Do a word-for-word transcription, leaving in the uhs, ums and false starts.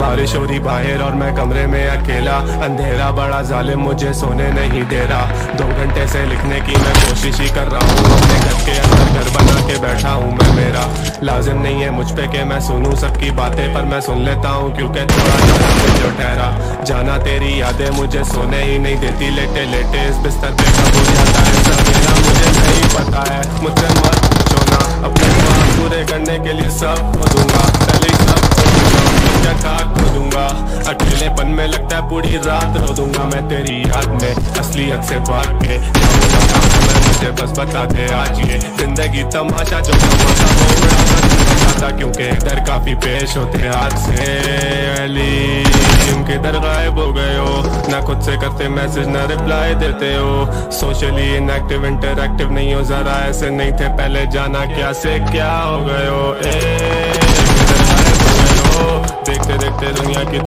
बारिश हो रही बाहर और मैं कमरे में अकेला, अंधेरा बड़ा जालिम मुझे सोने नहीं दे रहा। दो घंटे से लिखने की मैं कोशिश ही कर रहा हूँ, अपने घर के अंदर घर बना के बैठा हूँ मैं। मेरा लाजिम नहीं है मुझ पे कि मैं सुनूं सबकी बातें, पर मैं सुन लेता हूँ क्योंकि थोड़ा जो ठहरा। जाना तेरी यादें मुझे सोने ही नहीं देती, लेटे लेटे इस बिस्तर पे कब हो जाता है सवेरा मुझे नहीं पता है। मुझसे मत पूछो ना, अपने ख्वाब पूरे करने के लिए सब खो दूंगा, पहले ही सब खो दूंगा, क्या खाक खो दूंगा। अकेलेपन में लगता है पूरी रात रो दूंगा मैं तेरी याद में, असलियत से भाग के मैं मुझे बस बता दे आज ये जिंदगी तमाशा जो तमाशा वो उड़ा क्योंकि इधर काफी पेश होते आज से अली तुम किधर गायब हो गए हो, ना खुद से करते मैसेज ना रिप्लाई देते हो, सोशली इनएक्टिव इंटरएक्टिव नहीं हो, जरा ऐसे नहीं थे पहले जाना क्या से क्या हो गए हो। ए किधर गायब हो गए हो, देखते देखते दुनिया की